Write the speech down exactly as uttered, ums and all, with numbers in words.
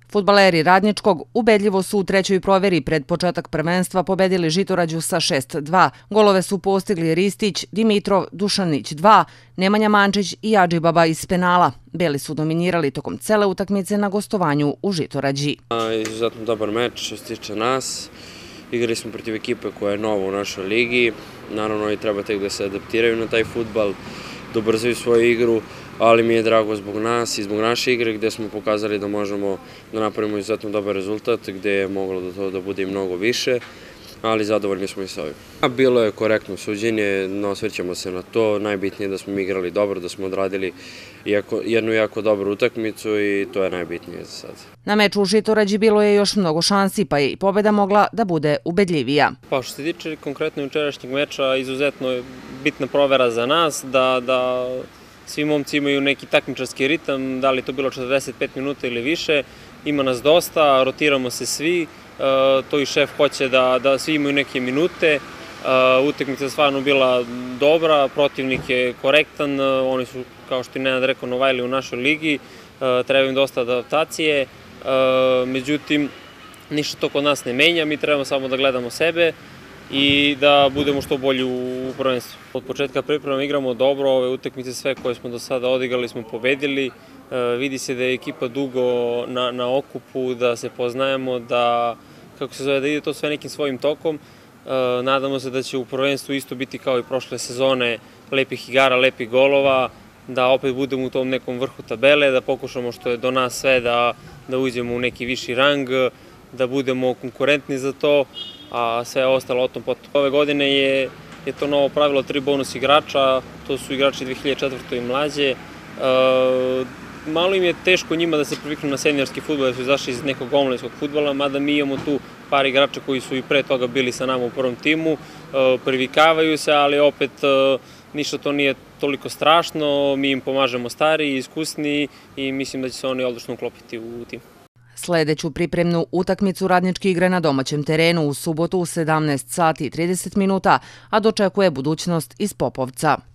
Fudbaleri Radničkog ubedljivo su u trećoj proveri pred početak prvenstva pobedili Žitorađu sa šest dva. Golove su postigli Ristić, Dimitrov, Dušanić dva, Nemanja Mančić i Adžibaba iz penala. Beli su dominirali tokom cele utakmice na gostovanju u Žitorađi. Izuzetno dobar meč što se tiče nas. Igrali smo protiv ekipe koja je nova u našoj ligi. Naravno, oni treba tek da se adaptiraju na taj fudbal, da ubrzaju svoju igru, ali mi je drago zbog nas i zbog naše igre gde smo pokazali da možemo da napravimo izuzetno dobar rezultat, gde je moglo da to da bude i mnogo više, ali zadovoljni smo i sa ovim. Bilo je korektno suđenje, no osvrćemo se na to, najbitnije je da smo mi igrali dobro, da smo odradili jednu jako dobru utakmicu i to je najbitnije za sad. Na meču u Žitorađi bilo je još mnogo šansi, pa je i pobeda mogla da bude ubedljivija. Pa što se tiče konkretno jučerašnjeg meča, izuzetno je bitna provera za nas, da da svi momci imaju neki takmičarski ritam, da li to bilo četrdeset pet minuta ili više, ima nas dosta, rotiramo se svi, to i šef hoće da svi imaju neke minute, utakmica je stvarno bila dobra, protivnik je korektan, oni su, kao što je Nenad rekao, novajli u našoj ligi, treba im dosta adaptacije, međutim, ništa to kod nas ne menja, mi trebamo samo da gledamo sebe i da budemo što bolji u prvenstvu. Od početka priprema igramo dobro, ove utakmice sve koje smo do sada odigrali smo pobedili, vidi se da je ekipa dugo na okupu, da se poznajemo, da, kako se zove, da ide to sve nekim svojim tokom. Nadamo se da će u prvenstvu isto biti kao i prošle sezone, lepih igara, lepih golova, da opet budemo u tom nekom vrhu tabele, da pokušamo što je do nas sve da uđemo u neki viši rang, da budemo konkurentni za to, a sve ostalo o tom potom. Ove godine je to novo pravilo tri bonus igrača, to su igrači dve hiljade četvrte i mlađe. Malo im je teško njima da se priviknu na seniorski fudbal, da su izašli iz nekog omladinskog fudbala, mada mi imamo tu par igrača koji su i pre toga bili sa nama u prvom timu, privikavaju se, ali opet ništa to nije toliko strašno, mi im pomažemo stariji, iskusniji i mislim da će se oni odlično uklopiti u tim. Sledeću pripremnu utakmicu Radnički igre na domaćem terenu u subotu u sedamnaest sati i trideset minuta, a dočekuje budućnost iz Popovca.